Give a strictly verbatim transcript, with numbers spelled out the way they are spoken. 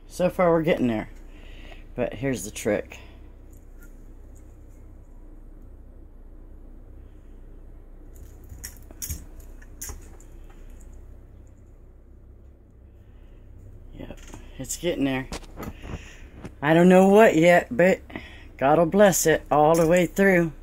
So far we're getting there. But here's the trick. Yep, it's getting there. I don't know what yet, but God will bless it all the way through.